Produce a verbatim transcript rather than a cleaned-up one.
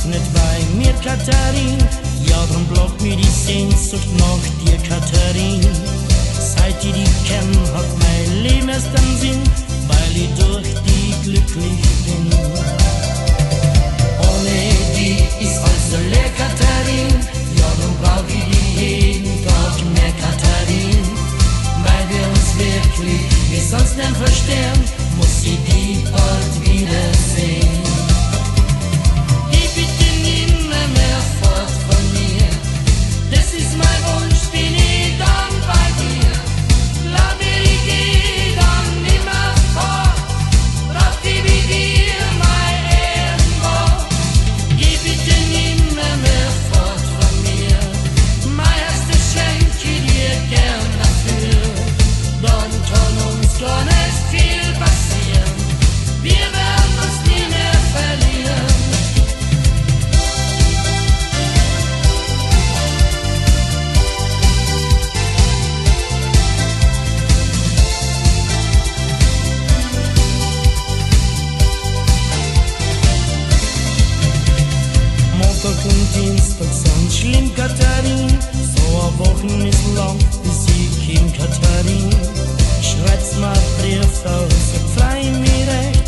nicht bei mir, Katharin. Ja, drum blockt mir die Sehnsucht nach dir, Katharin. Seit ich dich kenn, hat mein Leben erst einen Sinn, weil ich durch die glücklich bin. Ohne die ist alles so leer, Katharin. Ja, drum brauch ich dich jeden Tag mehr, Katharin. Weil wir uns wirklich wie sonst nicht verstehen, muss ich die bald wiedersehen. Geh bitte nimmer mehr fort von mir, das ist mein Wunsch, bin ich dann bei dir. Lass mir die geh dann nimmer fort, brauch die wie dir mein Ehrenwort. Geh bitte nimmer mehr fort von mir, mein erstes schenk ich dir gern dafür. Dann kann uns gar nicht viel passieren, wir werden uns nie mehr verlieren. Montag und Dienstag sind schlimm, Katharin. So eine Woche ist lang, bis ich komm, Katharin. Schreibt's mir Brief aus, freu mich recht.